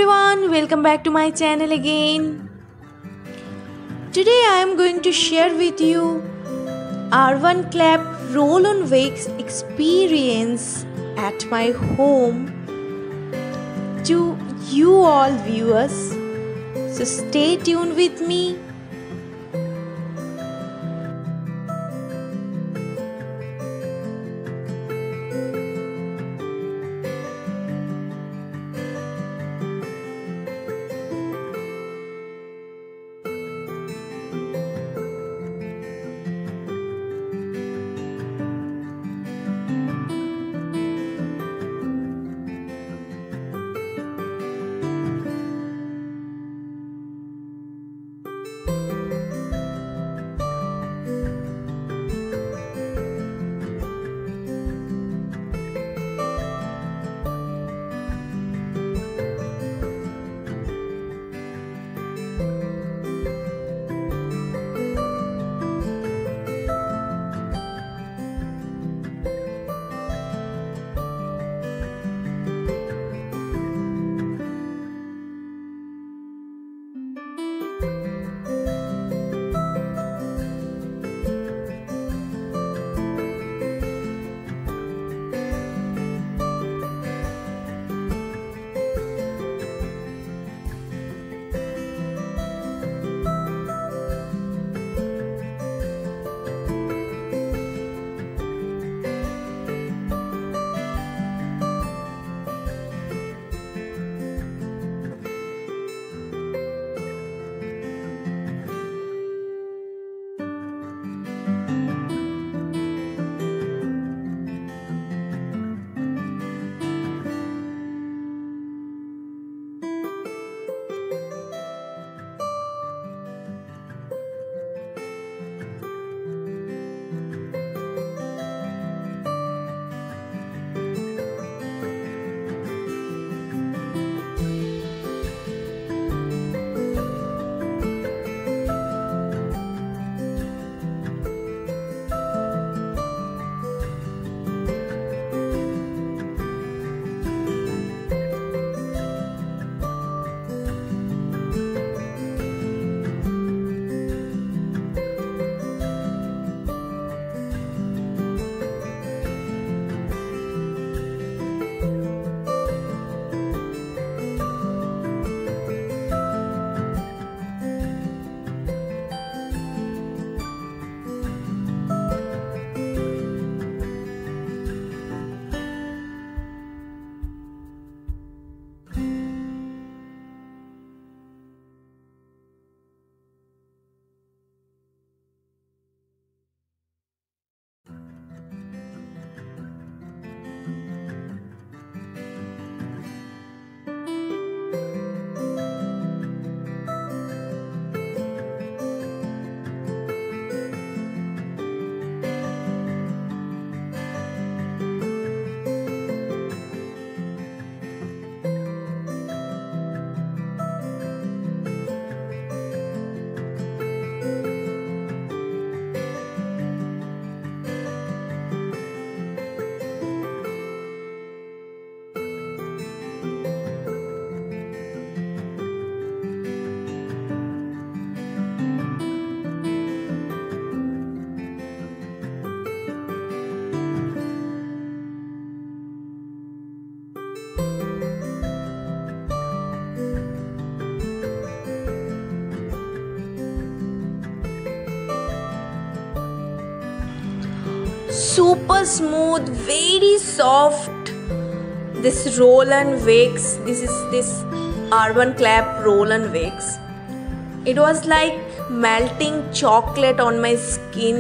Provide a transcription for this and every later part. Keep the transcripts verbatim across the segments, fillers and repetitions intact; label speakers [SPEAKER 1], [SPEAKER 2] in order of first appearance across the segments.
[SPEAKER 1] everyone, welcome back to my channel again. Today I am going to share with you Urban Clap roll-on wakes experience at my home to you all viewers. So stay tuned with me. Super smooth, very soft. This roll and wakes. This is this Urban Clap roll and wakes. It was like melting chocolate on my skin.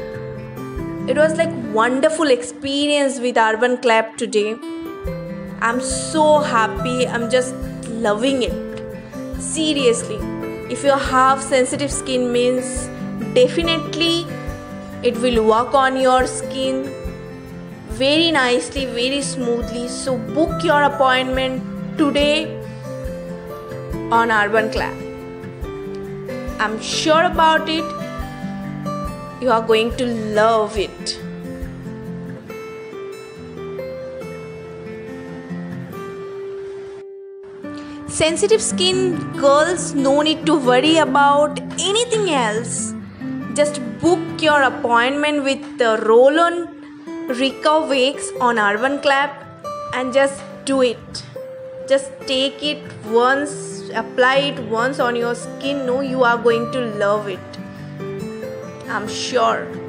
[SPEAKER 1] It was like wonderful experience with Urban Clap today. I'm so happy. I'm just loving it. Seriously, if you have sensitive skin, means definitely it will work on your skin very nicely, very smoothly. So book your appointment today on Urban Clap. I'm sure about it. You are going to love it. sensitive skin girls, no need to worry about anything else. Just book your appointment with the Roll-On Recover Wax on Urban Clap and just do it. Just take it once, apply it once on your skin. No, you are going to love it. I'm sure.